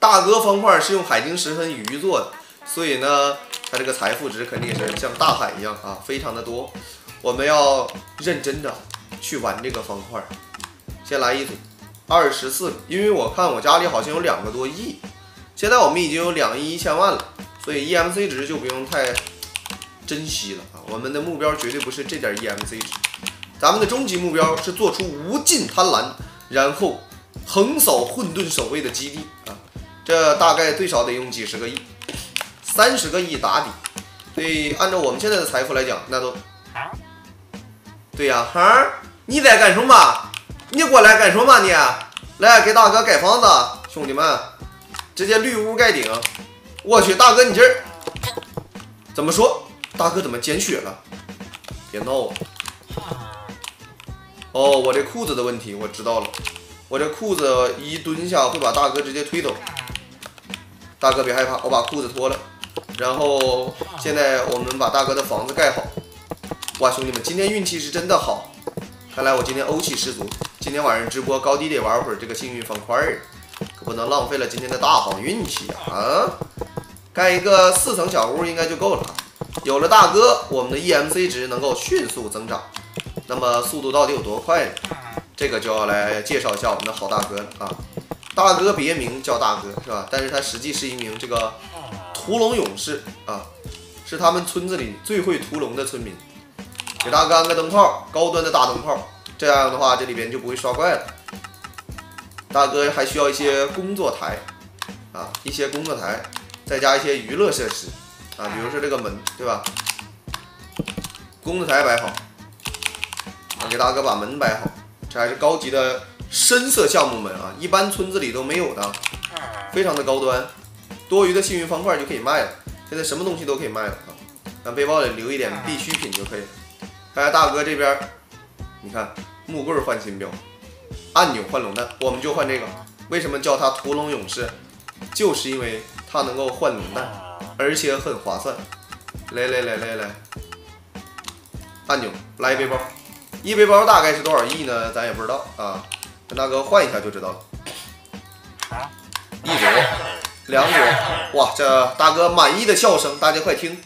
大哥方块是用海晶石和鱼做的，所以呢，它这个财富值肯定是像大海一样啊，非常的多。我们要认真的去玩这个方块。先来一组24个，因为我看我家里好像有2个多亿，现在我们已经有2亿1000万了，所以 EMC 值就不用太珍惜了啊。我们的目标绝对不是这点 EMC 值，咱们的终极目标是做出无尽贪婪，然后横扫混沌守卫的基地啊。这大概最少得用几十个亿，30个亿打底。所以按照我们现在的财富来讲，那都对呀，哈，你在干什么？你过来干什么你？来给大哥盖房子，兄弟们，直接绿屋盖顶。我去，大哥你这怎么说？大哥怎么减血了？别闹啊！哦，我这裤子的问题我知道了，我这裤子一蹲下会把大哥直接推走。大哥别害怕，我把裤子脱了，然后现在我们把大哥的房子盖好。哇，兄弟们，今天运气是真的好，看来我今天欧气十足。今天晚上直播高低得玩会儿这个幸运方块儿，可不能浪费了今天的大好运气啊！盖一个4层小屋应该就够了。有了大哥，我们的 EMC 值能够迅速增长。那么速度到底有多快呢？这个就要来介绍一下我们的好大哥了啊！大哥别名叫大哥是吧？但是他实际是一名这个屠龙勇士啊，是他们村子里最会屠龙的村民。给大哥安个灯泡，高端的大灯泡。这样的话，这里边就不会刷怪了。大哥还需要一些工作台啊，一些工作台，再加一些娱乐设施啊，比如说这个门，对吧？工作台摆好，给大哥把门摆好，这还是高级的深色橡木门啊，一般村子里都没有的，非常的高端。多余的幸运方块就可以卖了，现在什么东西都可以卖了啊，咱背包里留一点必需品就可以了。看看大哥这边。你看，木棍换新标，按钮换龙蛋，我们就换这个。为什么叫它屠龙勇士？就是因为它能够换龙蛋，而且很划算。来，按钮来一背包，一背包大概是多少亿呢？咱也不知道啊，跟大哥换一下就知道了。1组，2组，哇，这大哥满意的笑声，大家快听。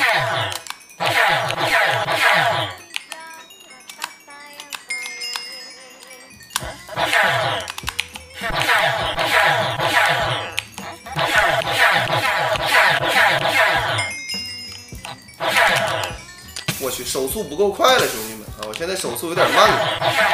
我去，手速不够快了，兄弟们啊！我现在手速有点慢了。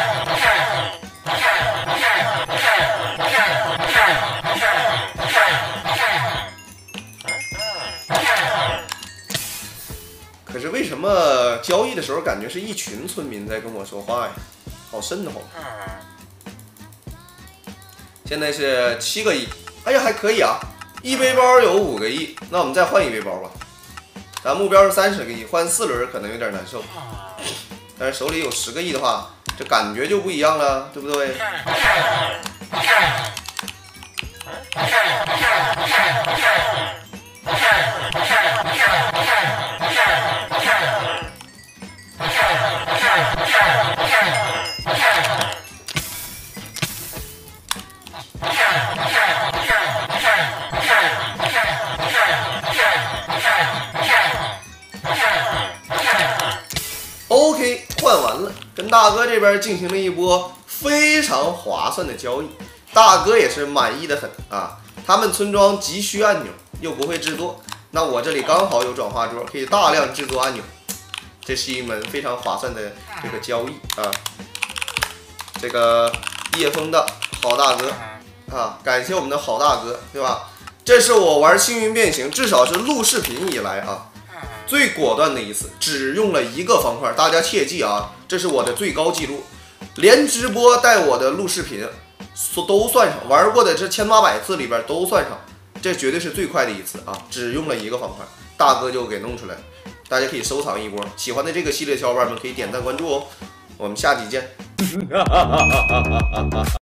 可是为什么交易的时候感觉是一群村民在跟我说话呀？好瘆得慌。现在是7个亿，哎呀，还可以啊！一背包有5个亿，那我们再换一背包吧。咱目标是30个亿，换4轮可能有点难受，但是手里有10个亿的话，这感觉就不一样了，对不对？OK， 换完了，跟大哥这边进行了一波非常划算的交易，大哥也是满意的很啊。他们村庄急需按钮，又不会制作，那我这里刚好有转化桌，可以大量制作按钮，这是一门非常划算的这个交易啊。这个叶枫的好大哥啊，感谢我们的好大哥，对吧？这是我玩幸运变形，至少是录视频以来啊。最果断的一次，只用了1个方块，大家切记啊，这是我的最高记录，连直播带我的录视频都算上，玩过的这1800次里边都算上，这绝对是最快的一次啊！只用了1个方块，大哥就给弄出来了，大家可以收藏一波。喜欢的这个系列小伙伴们可以点赞关注哦，我们下集见。